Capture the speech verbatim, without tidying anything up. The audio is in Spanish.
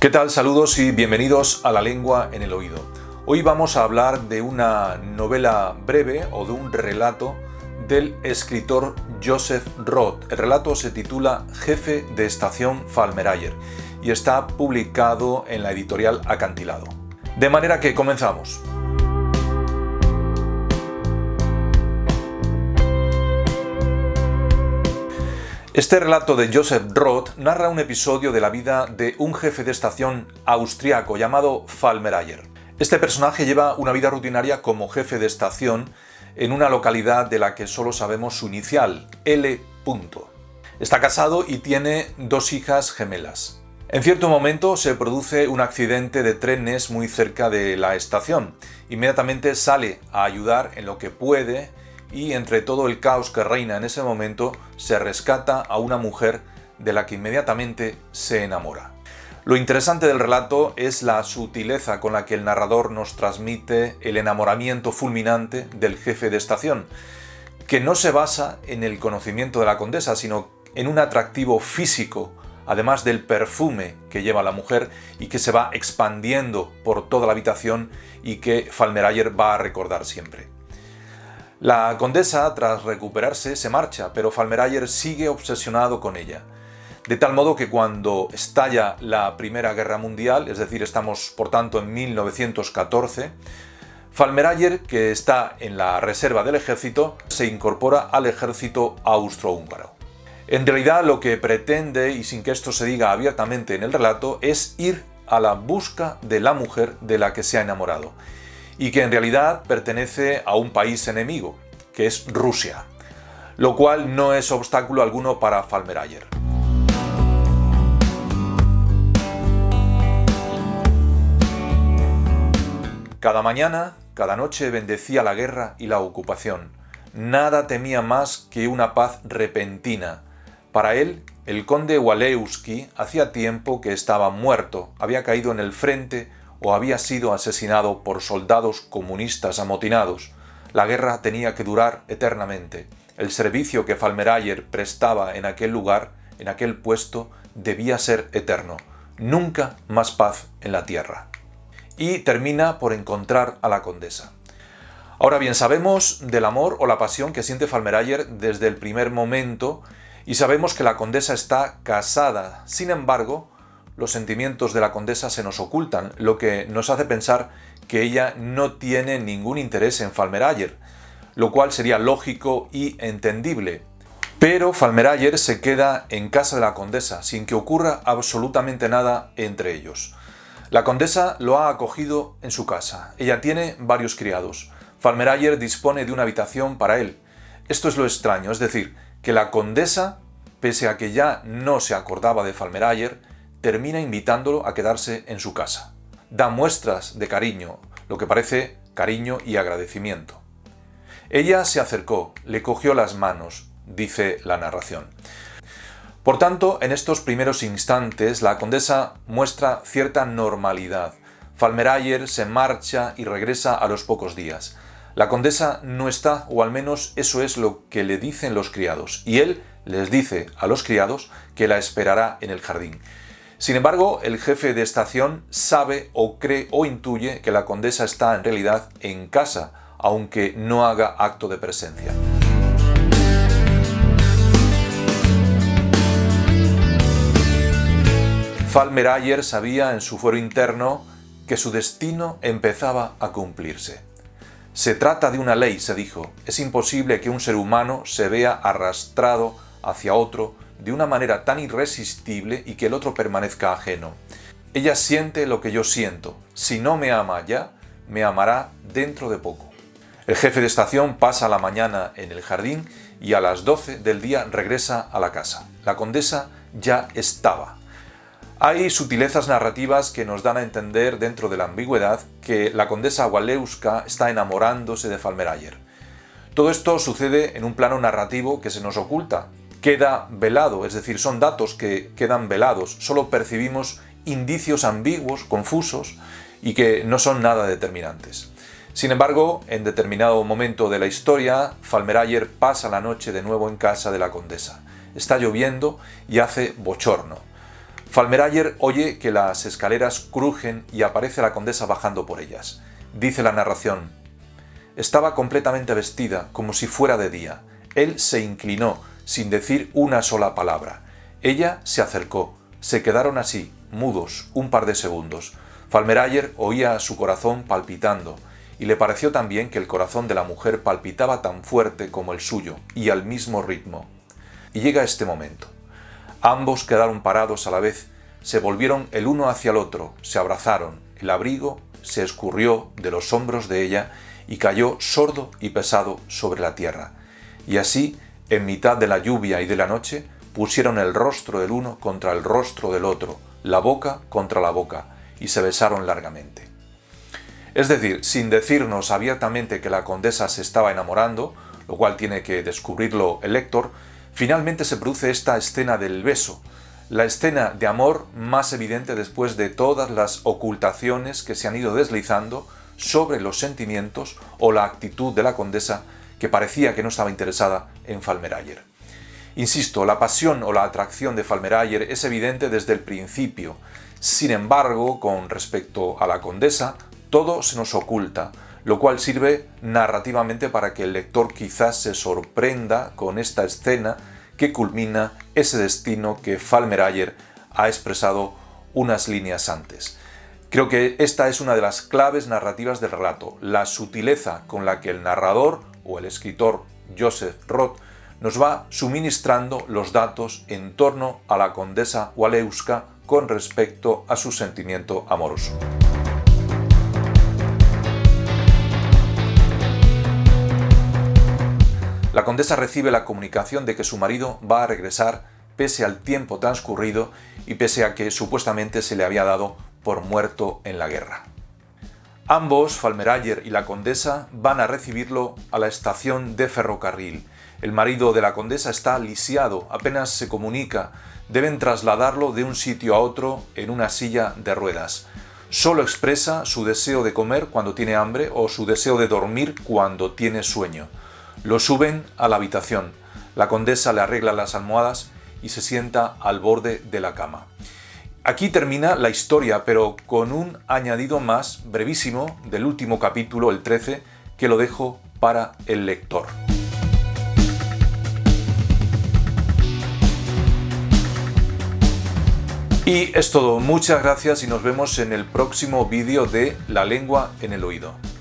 ¿Qué tal? Saludos y bienvenidos a La Lengua en el Oído. Hoy vamos a hablar de una novela breve o de un relato del escritor Joseph Roth. El relato se titula Jefe de Estación Falmerayer y está publicado en la editorial Acantilado. De manera que comenzamos. Este relato de Joseph Roth narra un episodio de la vida de un jefe de estación austriaco llamado Falmerayer. Este personaje lleva una vida rutinaria como jefe de estación en una localidad de la que solo sabemos su inicial, L. Está casado y tiene dos hijas gemelas. En cierto momento se produce un accidente de trenes muy cerca de la estación. Inmediatamente sale a ayudar en lo que puede y entre todo el caos que reina en ese momento se rescata a una mujer de la que inmediatamente se enamora. Lo interesante del relato es la sutileza con la que el narrador nos transmite el enamoramiento fulminante del jefe de estación, que no se basa en el conocimiento de la condesa, sino en un atractivo físico, además del perfume que lleva la mujer y que se va expandiendo por toda la habitación y que Falmerayer va a recordar siempre. La condesa, tras recuperarse, se marcha, pero Falmerayer sigue obsesionado con ella. De tal modo que cuando estalla la Primera Guerra Mundial, es decir, estamos por tanto en mil novecientos catorce, Falmerayer, que está en la reserva del ejército, se incorpora al ejército austrohúngaro. En realidad lo que pretende, y sin que esto se diga abiertamente en el relato, es ir a la busca de la mujer de la que se ha enamorado, y que en realidad pertenece a un país enemigo, que es Rusia, lo cual no es obstáculo alguno para Falmerayer. Cada mañana, cada noche bendecía la guerra y la ocupación. Nada temía más que una paz repentina. Para él, el conde Walewski hacía tiempo que estaba muerto, había caído en el frente o había sido asesinado por soldados comunistas amotinados. La guerra tenía que durar eternamente. El servicio que Falmerayer prestaba en aquel lugar, en aquel puesto, debía ser eterno. Nunca más paz en la tierra. Y termina por encontrar a la condesa. Ahora bien, sabemos del amor o la pasión que siente Falmerayer desde el primer momento y sabemos que la condesa está casada. Sin embargo, los sentimientos de la condesa se nos ocultan, lo que nos hace pensar que ella no tiene ningún interés en Falmerayer, lo cual sería lógico y entendible. Pero Falmerayer se queda en casa de la condesa, sin que ocurra absolutamente nada entre ellos. La condesa lo ha acogido en su casa. Ella tiene varios criados. Falmerayer dispone de una habitación para él. Esto es lo extraño, es decir, que la condesa, pese a que ya no se acordaba de Falmerayer, termina invitándolo a quedarse en su casa. Da muestras de cariño, lo que parece cariño y agradecimiento. Ella se acercó, le cogió las manos, dice la narración. Por tanto, en estos primeros instantes, la condesa muestra cierta normalidad. Falmerayer se marcha y regresa a los pocos días. La condesa no está, o al menos eso es lo que le dicen los criados, y él les dice a los criados que la esperará en el jardín. Sin embargo, el jefe de estación sabe o cree o intuye que la condesa está en realidad en casa, aunque no haga acto de presencia. Falmerayer sabía en su fuero interno que su destino empezaba a cumplirse. Se trata de una ley, se dijo. Es imposible que un ser humano se vea arrastrado hacia otro de una manera tan irresistible y que el otro permanezca ajeno. Ella siente lo que yo siento. Si no me ama ya, me amará dentro de poco. El jefe de estación pasa la mañana en el jardín y a las doce del día regresa a la casa. La condesa ya estaba. Hay sutilezas narrativas que nos dan a entender, dentro de la ambigüedad, que la condesa Walewska está enamorándose de Falmerayer. Todo esto sucede en un plano narrativo que se nos oculta. Queda velado, es decir, son datos que quedan velados, solo percibimos indicios ambiguos, confusos y que no son nada determinantes. Sin embargo, en determinado momento de la historia, Falmerayer pasa la noche de nuevo en casa de la condesa. Está lloviendo y hace bochorno. Falmerayer oye que las escaleras crujen y aparece la condesa bajando por ellas. Dice la narración: estaba completamente vestida, como si fuera de día. Él se inclinó, sin decir una sola palabra. Ella se acercó. Se quedaron así, mudos, un par de segundos. Falmerayer oía su corazón palpitando, y le pareció también que el corazón de la mujer palpitaba tan fuerte como el suyo, y al mismo ritmo. Y llega este momento. Ambos quedaron parados a la vez, se volvieron el uno hacia el otro, se abrazaron, el abrigo se escurrió de los hombros de ella y cayó sordo y pesado sobre la tierra. Y así, en mitad de la lluvia y de la noche, pusieron el rostro del uno contra el rostro del otro, la boca contra la boca, y se besaron largamente. Es decir, sin decirnos abiertamente que la condesa se estaba enamorando, lo cual tiene que descubrirlo el lector, finalmente se produce esta escena del beso, la escena de amor más evidente después de todas las ocultaciones que se han ido deslizando sobre los sentimientos o la actitud de la condesa, que parecía que no estaba interesada en Falmerayer. Insisto, la pasión o la atracción de Falmerayer es evidente desde el principio. Sin embargo, con respecto a la condesa, todo se nos oculta, lo cual sirve narrativamente para que el lector quizás se sorprenda con esta escena que culmina ese destino que Falmerayer ha expresado unas líneas antes. Creo que esta es una de las claves narrativas del relato, la sutileza con la que el narrador o el escritor Joseph Roth nos va suministrando los datos en torno a la condesa Walewska con respecto a su sentimiento amoroso. La condesa recibe la comunicación de que su marido va a regresar pese al tiempo transcurrido y pese a que supuestamente se le había dado por muerto en la guerra. Ambos, Falmerayer y la condesa, van a recibirlo a la estación de ferrocarril. El marido de la condesa está lisiado, apenas se comunica, deben trasladarlo de un sitio a otro en una silla de ruedas. Solo expresa su deseo de comer cuando tiene hambre o su deseo de dormir cuando tiene sueño. Lo suben a la habitación. La condesa le arregla las almohadas y se sienta al borde de la cama. Aquí termina la historia, pero con un añadido más brevísimo del último capítulo, el trece, que lo dejo para el lector. Y es todo. Muchas gracias y nos vemos en el próximo vídeo de La lengua en el oído.